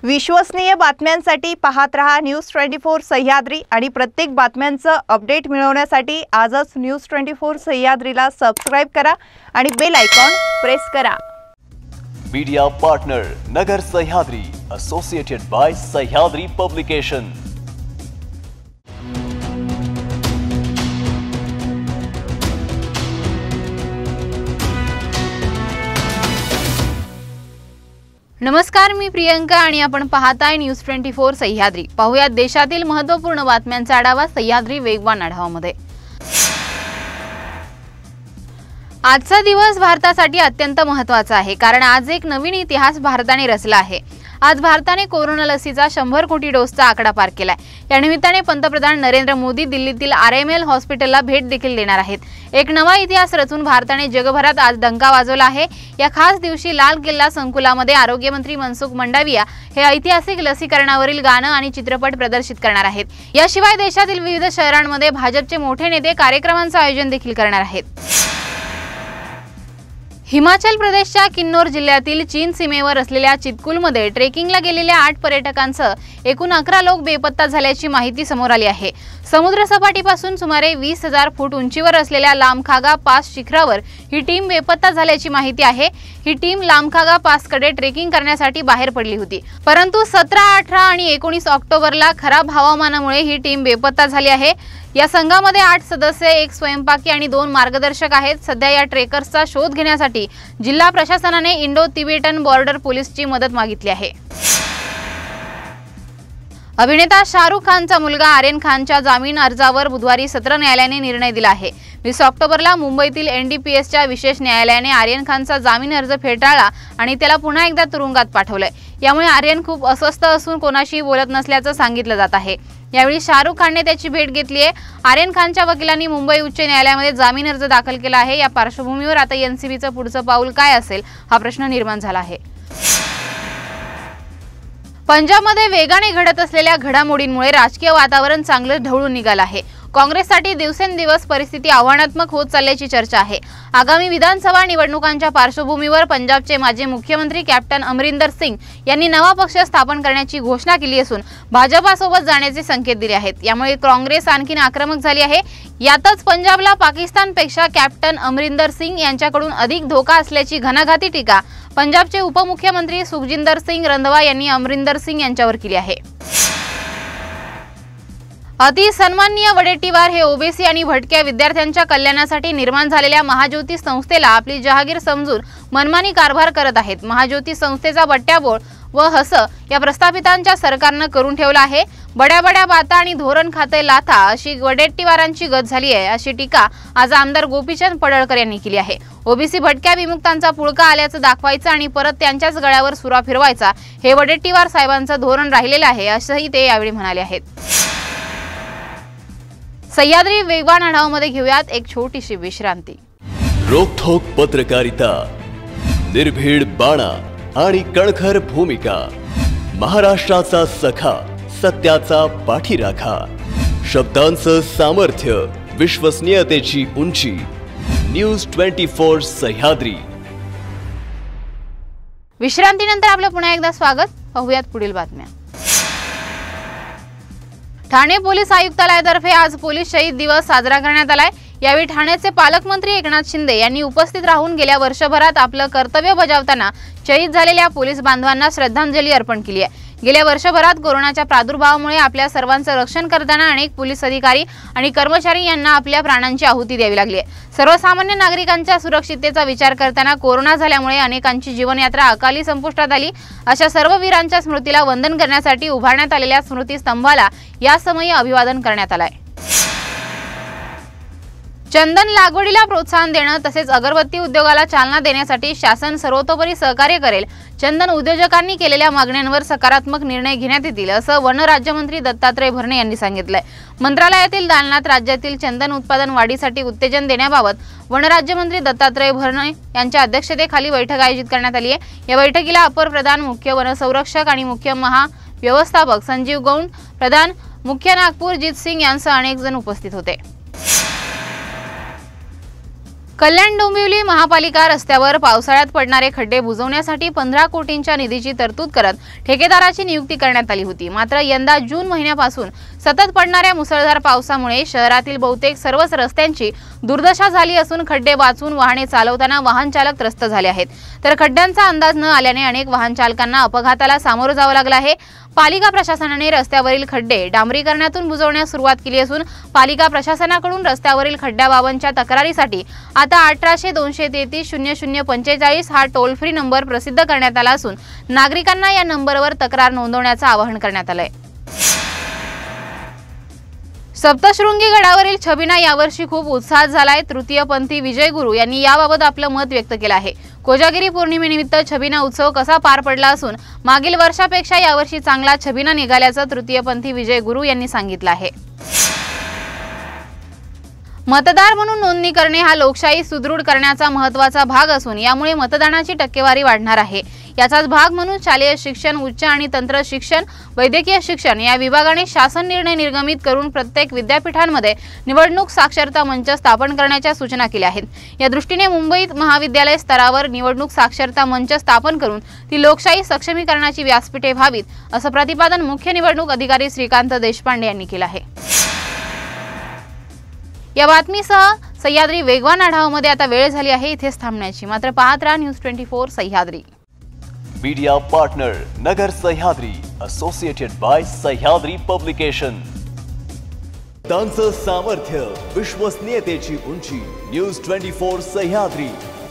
विश्वसनीय बातम्यांसाठी पाहत रहा न्यूज 24 सह्याद्री आणि प्रत्येक बातम्यांचं अपडेट मिळवण्यासाठी आजच न्यूज 24 सह्याद्रीला सबस्क्राइब करा आणि बेल आयकॉन प्रेस करा। Media partner Nagar Sahyadri associated by Sahyadri publication. नमस्कार, मी प्रियंका आणि आपण पाहताय न्यूज 24 सह्याद्री। पाहूया देशातील महत्त्वपूर्ण बातम्यांचा आढावा सह्याद्री वेगवान आढावामध्ये। आजचा दिवस भारतासाठी अत्यंत महत्त्वाचा आहे, कारण आज एक नवीन इतिहास भारताने रचला आहे। आज भारताने कोरोना लसीचा 100 कोटी डोसचा आकडा पार केलाय। या निमित्ताने पंतप्रधान नरेंद्र मोदी दिल्लीतील RML हॉस्पिटलला भेट देखील देणार आहेत। एक नवा इतिहास रचून भारताने जगभरात आज डंका वाजवला आहे। या खास दिवशी लाल किल्ला संकुलामध्ये आरोग्य मंत्री मनसुख मंडाविया हे ऐतिहासिक लसीकरणावरील गाणं आणि चित्रपट प्रदर्शित करणार आहेत। याशिवाय देशातील विविध शहरांमध्ये भाजपचे मोठे नेते कार्यक्रमांचे आयोजन देखील करणार आहेत। हिमाचल प्रदेशच्या किन्नौर जिल्ह्यातील चीन सीमेवर असलेल्या चितकुलमध्ये ट्रेकिंगला गेलेल्या 8 पर्यटकांसह एकूण 11 लोक बेपत्ता झाल्याची माहिती समोर आली आहे। समुद्र सपाटीपासून सुमारे 20,000 फूट उंचीवर असलेल्या लामखागा पास शिखरावर ही टीम बेपत्ता झाल्याची माहिती आहे। ही टीम लामखागा पासकडे ट्रेकिंग करण्यासाठी बाहेर पडली होती, परंतु 17, 18 आणि 19 ऑक्टोबरला खराब हवामानामुळे ही टीम बेपत्ता झाली आहे। या संघामध्ये 8 सदस्य, 1 स्वयंपाकी आणि 2 मार्गदर्शक आहेत। सध्या या ट्रेकर्सचा शोध घेण्यासाठी जिल्हा प्रशासनाने इंडो तिबेटन बॉर्डर पोलीसची मदत मागितली आहे। अभिनेता शाहरुख खानचा मुलगा आर्यन खानच्या जामीन अर्जावर बुधवारी सत्र न्यायालयाने निर्णय दिला आहे। 20 ऑक्टोबरला मुंबईतील NDPSच्या विशेष न्यायालयाने आर्यन खानचा जामीन अर्ज फेटाळला आणि त्याला पुन्हा एकदा तुरुंगात पाठवलंय। यामुळे आर्यन खूप अस्वस्थ असून कोणाशीही बोलत नसल्याचं सांगितलं जात आहे। यावेळी शाहरुख खानने त्याची भेट घेतली आहे। आर्यन खानच्या वकिलांनी मुंबई उच्च न्यायालयामध्ये जामीन अर्ज दाखल केला आहे। या पार्श्वभूमीवर आता NCBचं पुढचं पाऊल काय असेल हा प्रश्न निर्माण झाला आहे। पंजाबमध्ये वेगाने घडत असलेल्या घडामोडींमुळे राजकीय वातावरण चांगलं ढवळून निघालं आहे। काँग्रेससाठी दिवसेंदिवस परिस्थिती आव्हानात्मक होत चालल्याची चर्चा आहे। आगामी विधानसभा निवडणुकांच्या पार्श्वभूमीवर पंजाबचे माजी मुख्यमंत्री कॅप्टन अमरिंदर सिंग यांनी नवा पक्ष स्थापन करण्याची घोषणा केली असून भाजपासोबत जाण्याचे संकेत दिले आहेत। यामुळे काँग्रेस आणखी आक्रमक झाली आहे। यातच पंजाबला पाकिस्तानपेक्षा कॅप्टन अमरिंदर सिंग यांच्याकडून अधिक धोका असल्याची घणाघाती टीका पंजाबचे उपमुख्यमंत्री सुखजिंदर सिंग रंधावा यांनी अमरिंदर सिंग यांच्यावर केली आहे। अति सन्माननीय वडेट्टीवार हे ओबीसी आणि भटक्या विद्यार्थ्यांच्या कल्याणासाठी निर्माण झालेल्या महाज्योती संस्थेला आपली जहागीर समजून मनमानी कारभार करत आहेत। महाज्योती संस्थेचा बट्ट्याबोळ व हस या प्रस्थापितांच्या सरकारनं करून ठेवला आहे। बड्या बड्या बाता आणि धोरण खाते लाथा अशी वडेट्टीवारांची गत झाली आहे, अशी टीका आज आमदार गोपीचंद पडळकर यांनी केली आहे। ओबीसी भटक्या विमुक्तांचा पुळका आल्याचं दाखवायचं आणि परत त्यांच्याच गळ्यावर सुरा फिरवायचा हे वडेट्टीवार साहेबांचं धोरण राहिलेलं आहे, असंही ते यावेळी म्हणाले आहेत। सह्याद्री वेगवान आढावामध्ये घेऊयात एक छोटीशी विश्रांती। रोखोक पत्रकारिता, निर्भीड बाणा आणि कणखर भूमिका, महाराष्ट्राचा सखा, सत्याचा पाठीराखा, शब्दांचं सामर्थ्य, विश्वसनीयतेची उंची, न्यूज 24 सह्याद्री। विश्रांतीनंतर आपलं पुन्हा एकदा स्वागत। पाहूयात पुढील बातम्या। ठाणे पोलीस आयुक्तालयातर्फे आज पोलीस शहीद दिवस साजरा करण्यात आलाय। यावेळी ठाण्याचे पालकमंत्री एकनाथ शिंदे यांनी उपस्थित राहून गेल्या वर्षभरात आपलं कर्तव्य बजावताना शहीद झालेल्या पोलीस बांधवांना श्रद्धांजली अर्पण केली आहे। गेल्या वर्षभरात कोरोनाच्या प्रादुर्भावामुळे आपल्या सर्वांचं रक्षण करताना अनेक पोलीस अधिकारी आणि कर्मचारी यांना आपल्या प्राणांची आहुती द्यावी लागली आहे। सर्वसामान्य नागरिकांच्या सुरक्षिततेचा विचार करताना कोरोना झाल्यामुळे अनेकांची जीवनयात्रा अकाली संपुष्टात आली। अशा सर्व वीरांच्या स्मृतीला वंदन करण्यासाठी उभारण्यात आलेल्या स्मृतिस्तंभाला यासमयी अभिवादन करण्यात आलंय। चंदन लागवडीला प्रोत्साहन देणं तसेच अगरबत्ती उद्योगाला चालना देण्यासाठी शासन सर्वतोपरी सहकार्य करेल। चंदन उद्योजकांनी केलेल्या मागण्यांवर सकारात्मक निर्णय घेण्यात येतील, असं वन राज्यमंत्री दत्तात्रय भरणे यांनी सांगितलंय। मंत्रालयातील दालनात राज्यातील चंदन उत्पादन वाढीसाठी उत्तेजन देण्याबाबत वन राज्यमंत्री दत्तात्रय भरणे यांच्या अध्यक्षतेखाली बैठक आयोजित करण्यात आली आहे। या बैठकीला अपर प्रधान मुख्य वनसंरक्षक आणि मुख्य महाव्यवस्थापक संजीव गौंड, प्रधान मुख्य नागपूर जित सिंग यांसह अनेक जण उपस्थित होते। कल्याण डोंबिवली महापालिका रस्त्यावर पावसाळ्यात पडणारे खड्डे बुजवण्यासाठी 15 कोटींच्या निधीची तरतूद करत ठेकेदाराची नियुक्ती करण्यात आली होती। मात्र यंदा जून महिन्यापासून सतत पडणाऱ्या मुसळधार पावसामुळे शहरातील बहुतेक सर्वच रस्त्यांची दुर्दशा झाली असून खड्डे वाचून वाहने चालवताना वाहन चालक त्रस्त झाले आहेत। तर खड्ड्यांचा अंदाज न आल्याने अनेक वाहन चालकांना अपघाताला सामोरं जावं लागलं आहे। पालिका प्रशासनाने रस्त्यावरील खड्डे डांबरीकरणातून बुजवण्यास सुरुवात केली असून पालिका प्रशासनाकडून रस्त्यावरील खड्ड्याबाबतच्या तक्रारीसाठी आता 1800-33-0045 हा टोल फ्री नंबर प्रसिद्ध करण्यात आला असून नागरिकांना या नंबरवर तक्रार नोंदवण्याचं आवाहन करण्यात आलंय। सप्तशृंगी गडावरील छबिना यावर्षी खूप उत्साहात झालाय। तृतीयपंथी विजय गुरु यांनी याबाबत आपलं मत व्यक्त केलं आहे। कोजागिरी पौर्णिमेनिमित्त छबिना उत्सव कसा पार पडला असून मागील वर्षापेक्षा यावर्षी चांगला छबिना निघाल्याचं तृतीयपंथी विजय गुरु यांनी सांगितलं आहे। मतदार म्हणून नोंदणी करणे हा लोकशाही सुदृढ करण्याचा महत्त्वाचा भाग असून यामुळे मतदानाची टक्केवारी वाढणार आहे। याचाच भाग म्हणून शालेय शिक्षण, उच्च आणि तंत्र शिक्षण, वैद्यकीय शिक्षण या विभागाने शासन निर्णय निर्गमित करून प्रत्येक विद्यापीठांमध्ये निवडणूक साक्षरता मंच स्थापन करण्याच्या सूचना केल्या आहेत। या दृष्टीने मुंबईत महाविद्यालय स्तरावर निवडणूक साक्षरता मंच स्थापन करून ती लोकशाही सक्षमीकरणाची व्यासपीठे व्हावीत असं प्रतिपादन मुख्य निवडणूक अधिकारी श्रीकांत देशपांडे यांनी केलं आहे। या बातमीसह सह्याद्री वेगवान आढावामध्ये आता वेळ झाली आहे इथेच थांबण्याची। मात्र पाहत राहा news 24 Sahyadri. Media partner Nagar Sahyadri, associated by Sahyadri publication. त्यांचं सामर्थ्य, विश्वसनीयतेची उंची, न्यूज 24 सह्याद्री।